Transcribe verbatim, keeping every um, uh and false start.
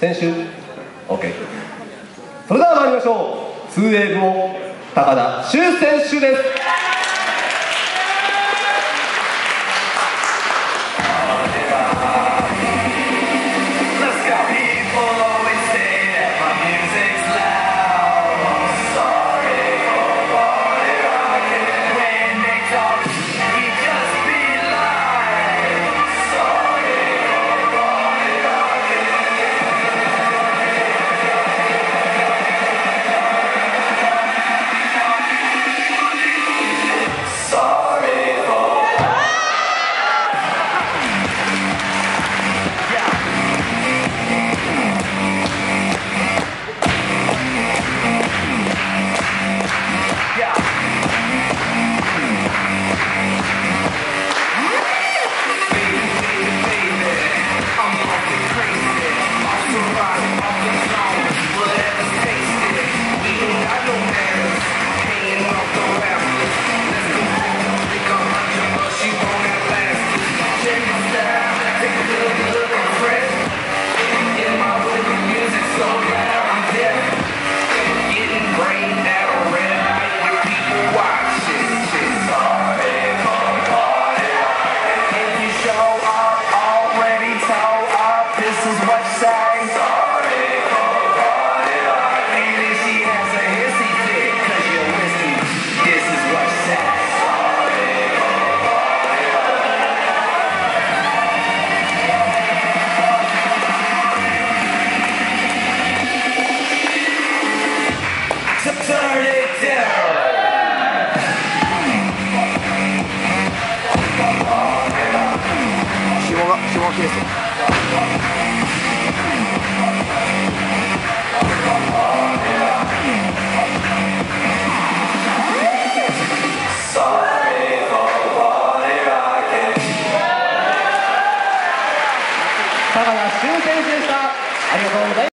選手 OK。 それでは参りましょう。ツーエー部門高田修選手です。 紐ケース高田修選手でした。ありがとうございます。